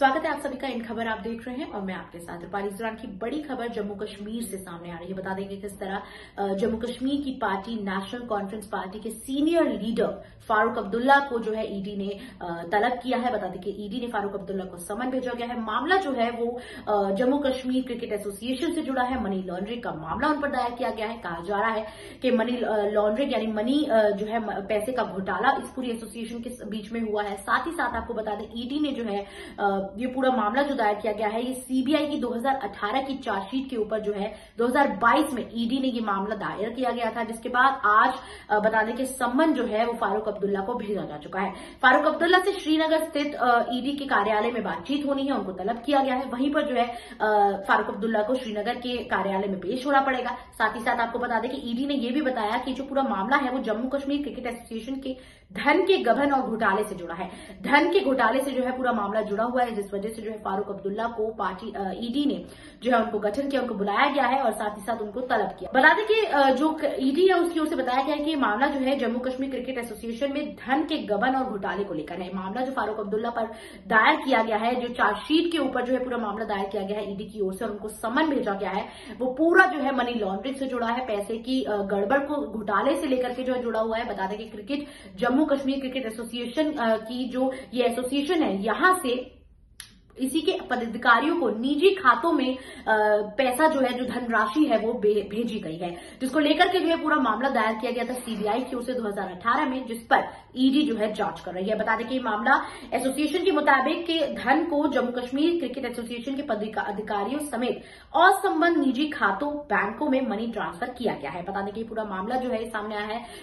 स्वागत है आप सभी का। इन खबर आप देख रहे हैं और मैं आपके साथ रूपाली। इस दौरान की बड़ी खबर जम्मू कश्मीर से सामने आ रही है। बता दें कि किस तरह जम्मू कश्मीर की पार्टी नेशनल कॉन्फ्रेंस पार्टी के सीनियर लीडर फारूक अब्दुल्ला को जो है ईडी ने तलब किया है। बता दें कि ईडी ने फारूक अब्दुल्ला को समन भेजा गया है। मामला जो है वो जम्मू कश्मीर क्रिकेट एसोसिएशन से जुड़ा है। मनी लॉन्ड्रिंग का मामला उन पर दायर किया गया है। कहा जा रहा है कि मनी लॉन्ड्रिंग यानी मनी जो है पैसे का घोटाला इस पूरी एसोसिएशन के बीच में हुआ है। साथ ही साथ आपको बता दें ईडी ने जो है ये पूरा मामला जो दायर किया गया है ये सीबीआई की 2018 की चार्जशीट के ऊपर जो है 2022 में ईडी ने ये मामला दायर किया गया था, जिसके बाद आज बता दें कि सम्मन जो है वो फारूक अब्दुल्ला को भेजा जा चुका है। फारूक अब्दुल्ला से श्रीनगर स्थित ईडी के कार्यालय में बातचीत होनी है, उनको तलब किया गया है। वहीं पर जो है फारूक अब्दुल्ला को श्रीनगर के कार्यालय में पेश होना पड़ेगा। साथ ही साथ आपको बता दें कि ईडी ने यह भी बताया कि जो पूरा मामला है वो जम्मू कश्मीर क्रिकेट एसोसिएशन के धन के गबन और घोटाले से जुड़ा है। धन के घोटाले से जो है पूरा मामला जुड़ा हुआ है, जिस वजह से जो है फारूक अब्दुल्ला को पार्टी ईडी ने जो है उनको गठन किया, उनको बुलाया गया है और साथ ही साथ उनको तलब किया। बता दें कि जो ईडी है उसकी ओर से बताया गया है कि मामला जो है जम्मू कश्मीर क्रिकेट एसोसिएशन में धन के गबन और घोटाले को लेकर है। मामला जो फारूक अब्दुल्ला पर दायर किया गया है, जो चार्जशीट के ऊपर जो है पूरा मामला दायर किया गया है ईडी की ओर से और उनको समन भेजा गया है, वो पूरा जो है मनी लॉन्ड्रिंग से जुड़ा है, पैसे की गड़बड़ को घोटाले से लेकर के जो है जुड़ा हुआ है। बता दें कि cricket Jammu Kashmir cricket association की जो ये एसोसिएशन है यहां से इसी के पदाधिकारियों को निजी खातों में पैसा जो है जो धनराशि है वो भेजी गई है, जिसको लेकर के जो है पूरा मामला दायर किया गया था सीबीआई की ओर से 2018 में, जिस पर ईडी जो है जांच कर रही है। बता दें कि मामला एसोसिएशन के मुताबिक के धन को जम्मू कश्मीर क्रिकेट एसोसिएशन के पदाधिकारियों समेत असंबद्ध निजी खातों बैंकों में मनी ट्रांसफर किया गया है। बता दें कि पूरा मामला जो है सामने आया है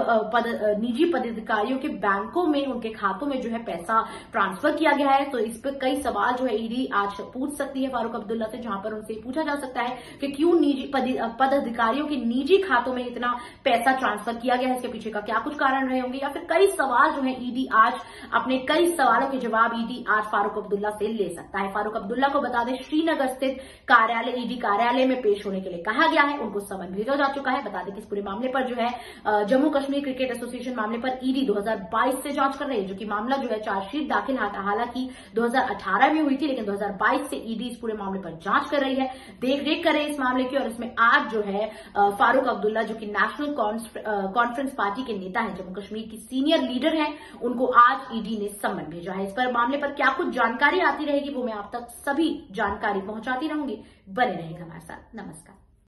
जब निजी पदाधिकारियों के बैंकों में उनके खातों में जो है पैसा ट्रांसफर किया गया है। तो इस पर कई सवाल जो है ईडी आज पूछ सकती है फारूक अब्दुल्ला से, जहां पर उनसे पूछा जा सकता है कि क्यों निजी पदाधिकारियों के निजी खातों में इतना पैसा ट्रांसफर किया गया है, इसके पीछे का क्या कुछ कारण रहे होंगे, या फिर कई सवाल जो है ईडी आज अपने कई सवालों के जवाब ईडी आज फारूक अब्दुल्ला से ले सकता है। फारूक अब्दुल्ला को बता दें श्रीनगर स्थित कार्यालय ईडी कार्यालय में पेश होने के लिए कहा गया है, उनको समन भेजा जा चुका है। बता दें कि इस पूरे मामले पर जो है जम्मू कश्मीर क्रिकेट एसोसिएशन मामले पर ईडी 2022 से जांच कर रही है, जो कि मामला जो है चार्जशीट दाखिल हालांकि 2018 में हुई थी, लेकिन 2022 से ईडी इस पूरे मामले पर जांच कर रही है, देख रेख कर रही है इस मामले की। और इसमें आज जो है फारूक अब्दुल्ला जो कि नेशनल कॉन्फ्रेंस पार्टी के नेता है, जम्मू कश्मीर की सीनियर लीडर है, उनको आज ईडी ने सम्मन भेजा है। इस पर मामले पर क्या कुछ जानकारी आती रहेगी वो मैं आप तक सभी जानकारी पहुंचाती रहूंगी। बने रहेगा हमारे साथ। नमस्कार।